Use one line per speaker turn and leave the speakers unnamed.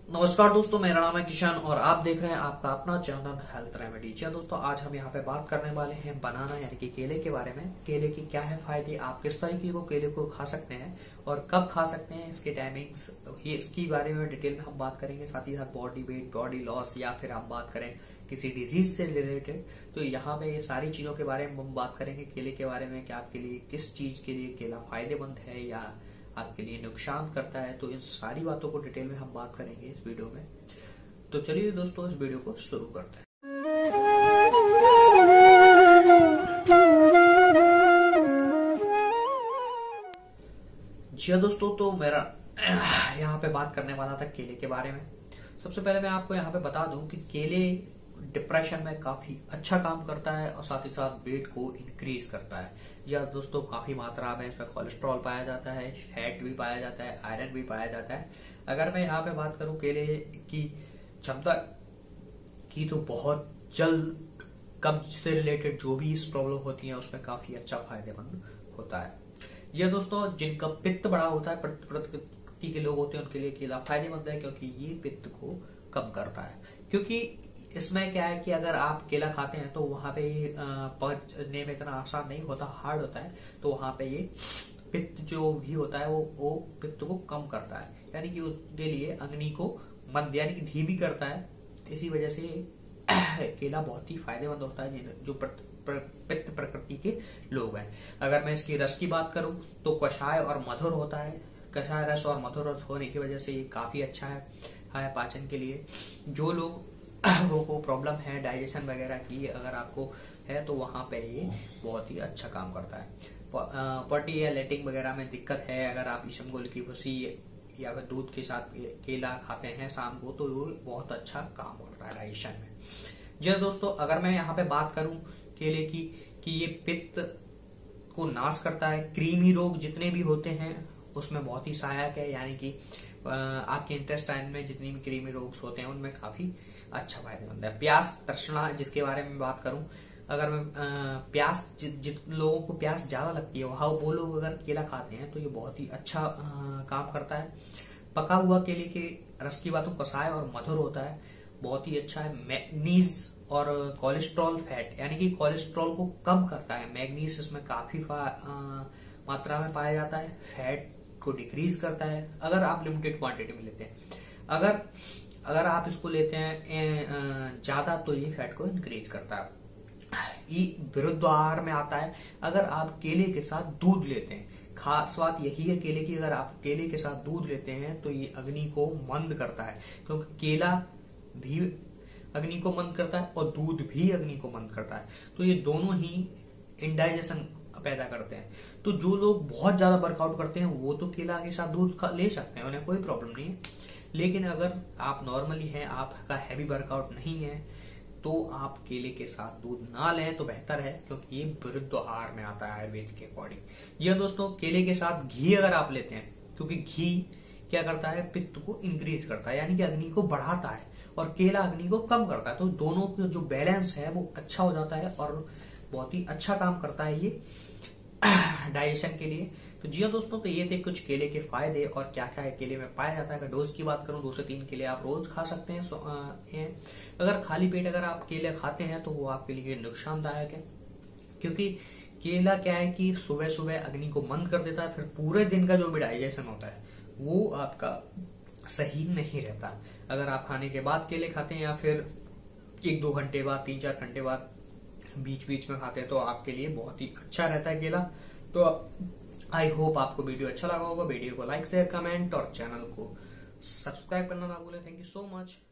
नमस्कार दोस्तों, मेरा नाम है किशन और आप देख रहे हैं आपका अपना चैनल हेल्थ रेमेडी। जी दोस्तों, आज हम यहाँ पे बात करने वाले हैं बनाना यानी कि केले के बारे में। केले के क्या है फायदे, आप किस तरीके को केले को खा सकते हैं और कब खा सकते हैं, इसके टाइमिंग्स, ये इसकी बारे में डिटेल में हम बात करेंगे। साथ ही साथ बॉडी वेट, बॉडी लॉस या फिर हम बात करें किसी डिजीज से रिलेटेड, तो यहाँ पे ये सारी चीजों के बारे में हम बात करेंगे। केले के बारे में कि आपके लिए किस चीज के लिए केला फायदेमंद है या आपके लिए नुकसान करता है, तो इन सारी बातों को डिटेल में हम बात करेंगे इस वीडियो में। तो चलिए दोस्तों, इस वीडियो को शुरू करते हैं। जी दोस्तों, तो मेरा यहाँ पे बात करने वाला था केले के बारे में। सबसे पहले मैं आपको यहाँ पे बता दूं कि केले डिप्रेशन में काफी अच्छा काम करता है और साथ ही साथ वेट को इंक्रीज करता है। या दोस्तों, काफी मात्रा में इसमें कोलेस्ट्रॉल पाया जाता है, फैट भी पाया जाता है, आयरन भी पाया जाता है। अगर मैं यहाँ पे बात करूं केले की क्षमता की, तो बहुत जल्द कब्ज से रिलेटेड जो भी इस प्रॉब्लम होती है उसमें काफी अच्छा फायदेमंद होता है। ये दोस्तों, जिनका पित्त बड़ा होता है, प्रकृति के लोग होते हैं, उनके लिए केला फायदेमंद है क्योंकि ये पित्त को कम करता है। क्योंकि इसमें क्या है कि अगर आप केला खाते हैं तो वहां पे पचने में इतना आसान नहीं होता, हार्ड होता है, तो वहां पे ये पित्त जो भी होता है वो पित्त को कम करता है, यानी कि उसके लिए अग्नि को मंद यानी कि धीमी करता है। इसी वजह से केला बहुत ही फायदेमंद होता है जो पित्त प्रकृति के लोग हैं। अगर मैं इसकी रस की बात करूं तो कषाय और मधुर होता है। कषाय रस और मधुर रस होने की वजह से ये काफी अच्छा है पाचन के लिए। जो लोगों को प्रॉब्लम है डाइजेशन वगैरह की, अगर आपको है तो वहां पे ये बहुत ही अच्छा काम करता है। पॉटी या लेटिंग वगैरह में दिक्कत है, अगर आप इसबगोल की भूसी या फिर दूध के साथ केला खाते हैं शाम को, तो ये बहुत अच्छा काम करता है डाइजेशन में। जी दोस्तों, अगर मैं यहाँ पे बात करूं केले की कि ये पित्त को नाश करता है, कृमि रोग जितने भी होते हैं उसमें बहुत ही सहायक है, यानी कि आपके इंटेस्टाइन में जितनी भी कृमि रोग होते हैं उनमें काफी अच्छा फायदेमंद है। प्यास तृष्णा जिसके बारे में बात करूं, अगर मैं प्यास जिन लोगों को प्यास ज्यादा लगती है वो लोग अगर केला खाते हैं तो ये बहुत ही अच्छा काम करता है। पका हुआ केले के रस की बात हो, कषाय और मधुर होता है, बहुत ही अच्छा है। मैग्नीज और कोलेस्ट्रॉल फैट यानी कि कोलेस्ट्रॉल को कम करता है। मैग्नीज इसमें काफी मात्रा में पाया जाता है। फैट को डिक्रीज करता है अगर आप लिमिटेड क्वांटिटी में लेते हैं। अगर आप इसको लेते हैं ज्यादा तो ये फैट को इंक्रीज करता है। ये विरुद्ध आहार में आता है अगर आप केले के साथ दूध लेते हैं। खास बात यही है केले की, अगर आप केले के साथ दूध लेते हैं तो ये अग्नि को मंद करता है, क्योंकि केला भी अग्नि को मंद करता है और दूध भी अग्नि को मंद करता है, तो ये दोनों ही इंडाइजेशन पैदा करते हैं। तो जो लोग बहुत ज्यादा वर्कआउट करते हैं वो तो केला के साथ दूध ले सकते हैं, उन्हें कोई प्रॉब्लम नहीं है। लेकिन अगर आप नॉर्मली हैं, आपका हैवी वर्कआउट नहीं है, तो आप केले के साथ दूध ना लें तो बेहतर है, क्योंकि ये विरुद्ध आहार में आता है आयुर्वेद के अकॉर्डिंग। यह दोस्तों, केले के साथ घी अगर आप लेते हैं, क्योंकि घी क्या करता है, पित्त को इंक्रीज करता है यानी कि अग्नि को बढ़ाता है, और केला अग्नि को कम करता है, तो दोनों का जो बैलेंस है वो अच्छा हो जाता है और बहुत ही अच्छा काम करता है ये डाइजेशन के लिए। तो जी हाँ दोस्तों, तो ये थे कुछ केले के फायदे और क्या क्या है केले में पाया जाता है। अगर डोज की बात करूं, 2 से 3 केले आप रोज खा सकते हैं। अगर खाली पेट अगर आप केले खाते हैं तो वो आपके लिए नुकसानदायक है, क्योंकि केला क्या है कि सुबह सुबह अग्नि को मंद कर देता है, फिर पूरे दिन का जो भी डाइजेशन होता है वो आपका सही नहीं रहता। अगर आप खाने के बाद केले खाते हैं या फिर 1-2 घंटे बाद, 3-4 घंटे बाद बीच बीच में खाते हैं, तो आपके लिए बहुत ही अच्छा रहता है केला। तो आई होप आपको वीडियो अच्छा लगा होगा। वीडियो को लाइक, शेयर, कमेंट और चैनल को सब्सक्राइब करना ना भूलें। Thank you so much.